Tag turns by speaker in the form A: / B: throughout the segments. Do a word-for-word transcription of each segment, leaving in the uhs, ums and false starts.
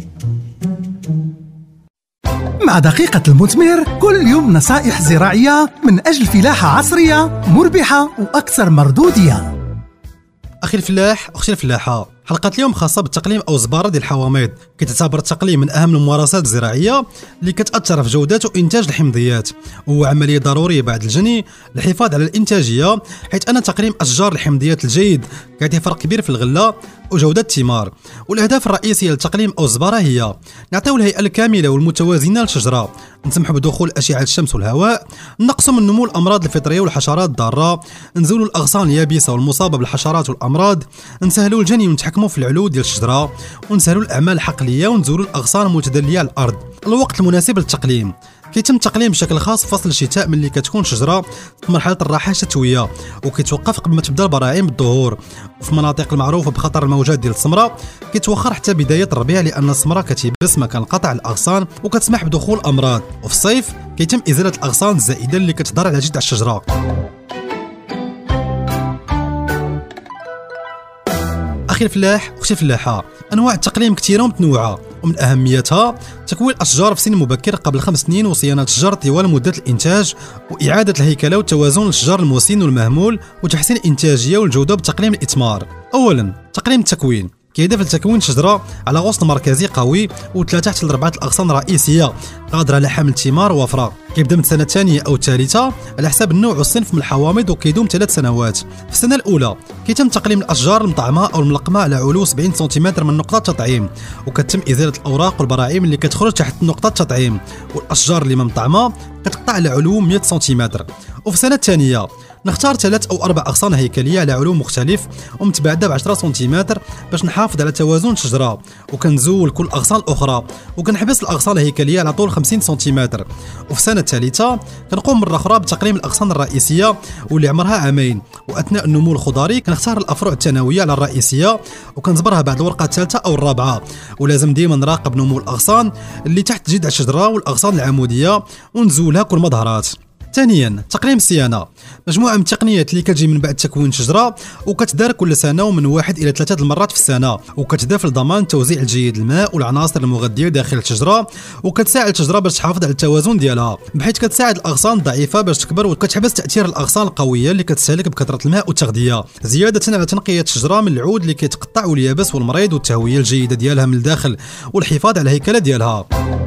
A: مع دقيقة المثمر كل يوم نصائح زراعية من أجل فلاحة عصرية مربحة وأكثر مردودية.
B: أخي الفلاح، أختي الفلاحة، حلقة اليوم خاصة بالتقليم أو الزبارة ديال الحوامض. كتعتبر التقليم من أهم الممارسات الزراعية اللي كتأثر في جودة وإنتاج الحمضيات، وهو عملية ضرورية بعد الجني للحفاظ على الإنتاجية، حيث أن تقليم أشجار الحمضيات الجيد كيعطي فرق كبير في الغلة وجودة الثمار. والأهداف الرئيسية للتقليم أو الزبارة هي نعطيو الهيئة الكاملة والمتوازنة للشجرة، نسمحوا بدخول أشعة الشمس والهواء، نقصوا من نمو الأمراض الفطرية والحشرات الضارة، نزولوا الأغصان اليابسة والمصابة بالحشرات والأمراض، نسهلوا الجني ونتحكموا في العلو ديال الشجرة، ونسهلوا الأعمال الحقلية ونزولوا الأغصان المتدلية على الأرض. الوقت المناسب للتقليم: كيتم التقليم بشكل خاص في فصل الشتاء ملي كتكون الشجره في مرحله الراحه الشتويه، وكيتوقف قبل ما تبدا البراعم بالظهور. وفي المناطق المعروفه بخطر الموجات ديال السمره كيتوخر حتى بدايه الربيع، لان السمره كتيبس مكان قطع الاغصان وكتسمح بدخول الامراض. وفي الصيف كيتم ازاله الاغصان الزائده اللي كتضر على جذع الشجره. أخي الفلاح، أختي الفلاحة، أنواع التقليم كثيرة ومتنوعة، ومن أهميتها تكوين الأشجار في سن مبكر قبل خمس سنين، وصيانة الشجر طوال مدة الإنتاج، وإعادة الهيكلة والتوازن للشجر المسن والمهمول، وتحسين الإنتاجية والجودة بتقليم الإثمار. أولا، تقليم التكوين كيهدف لتكوين شجرة على غصن مركزي قوي وثلاثة حتى لأربعة الأغصان رئيسية قادرة على حمل ثمار وفرة. كيبدا من السنة الثانية أو الثالثة على حساب النوع والصنف من الحوامض، وكيدوم ثلاث سنوات. في السنة الأولى كيتم تقليم الأشجار المطعمة أو الملقمة على علو سبعين سنتيمتر من نقطة التطعيم، وكتم إزالة الأوراق والبراعم اللي كتخرج تحت نقطة التطعيم، والأشجار اللي ما مطعمة كتقطع على علو مئة سنتيمتر. وفي السنة الثانية نختار ثلاث أو أربع أغصان هيكلية على علو مختلف ومتباعدة ب عشرة سنتيمتر باش نحافظ على توازن الشجرة، وكنزول كل الأغصان الأخرى، وكنحبس الأغصان الهيكلية على طول خمسين سنتيمتر. وفي السنة الثالثة كنقوم مرة أخرى بتقليم الأغصان الرئيسية واللي عمرها عامين، وأثناء النمو الخضري كنختار الأفرع الثانوية على الرئيسية وكنزبرها بعد الورقة الثالثة أو الرابعة. ولازم ديما نراقب نمو الأغصان اللي تحت جذع الشجرة والأغصان العمودية ونزولها كل ما ظهرات. ثانيا، تقليم الصيانه، مجموعه من التقنيات اللي كتجي من بعد تكوين الشجره وكتدار كل سنه ومن واحد الى ثلاثه المرات في السنه، وكتهدف لضمان توزيع الجيد الماء والعناصر المغذيه داخل الشجره، وكتساعد الشجره باش تحافظ على التوازن ديالها، بحيث كتساعد الاغصان الضعيفه باش تكبر، وكتحبس تاثير الاغصان القويه اللي كتستهلك بكثره الماء والتغذيه، زياده على تنقيه الشجره من العود اللي كيتقطع واليابس والمريض، والتهويه الجيده ديالها من الداخل والحفاظ على الهيكله ديالها.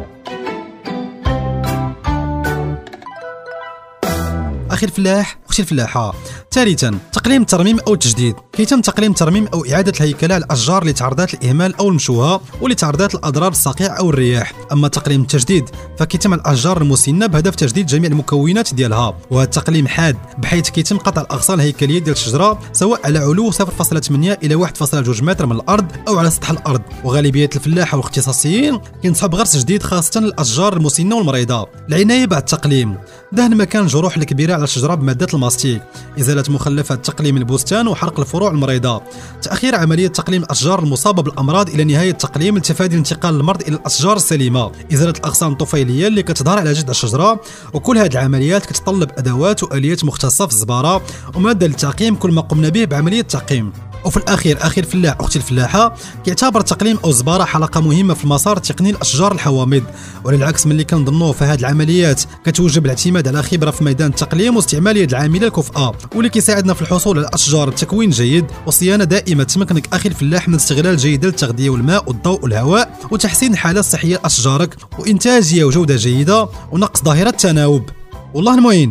B: أخي الفلاح، أختي الفلاحة، ثالثا، تقليم الترميم أو التجديد. كيتم تقليم الترميم أو إعادة الهيكلة على الأشجار اللي تعرضت للإهمال أو المشوهة واللي تعرضت للأضرار الصقيع أو الرياح. أما تقليم التجديد فكيتم على الأشجار المسنة بهدف تجديد جميع المكونات ديالها، وهذا التقليم حاد بحيث كيتم قطع الأغصان الهيكلية ديال الشجرة سواء على علو صفر فاصلة ثمانية إلى واحد فاصلة اثنين متر من الأرض أو على سطح الأرض. وغالبية الفلاحة والاختصاصيين كينصحوا بغرس جديد خاصة الأشجار المسنة والمريضة. العناية بعد التقليم: دهن مكان الجروح الكبيرة على الشجرة بمادة الماستيك، إزالة مخلفات تقليم البستان وحرق الفروع المريضة، تأخير عملية تقليم الأشجار المصابة بالأمراض إلى نهاية التقليم لتفادي انتقال المرض إلى الأشجار السليمة، إزالة الأغصان الطفيلية اللي كتظهر على جذع الشجرة. وكل هذه العمليات كتطلب أدوات وآليات مختصة في الزبارة ومادة للتعقيم كل ما قمنا به بعملية التعقيم. وفي الأخير، أخي الفلاح، أختي الفلاحة، كيعتبر التقليم أو الزبارة حلقة مهمة في المسار التقني لأشجار الحوامض، وللعكس من اللي كنظنوه فهاد العمليات كتوجب الاعتماد على خبرة في ميدان التقليم واستعمال يد العاملة الكفءة، واللي كيساعدنا في الحصول على أشجار تكوين جيد وصيانة دائمة تمكنك أخي الفلاح من استغلال جيد للتغذية والماء والضوء والهواء، وتحسين الحالة الصحية لأشجارك، وإنتاجية وجودة جيدة، ونقص ظاهرة التناوب. والله المعين.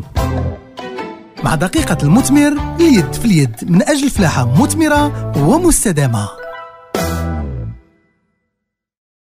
A: مع دقيقة المثمر، اليد في اليد من أجل فلاحة مثمرة ومستدامة.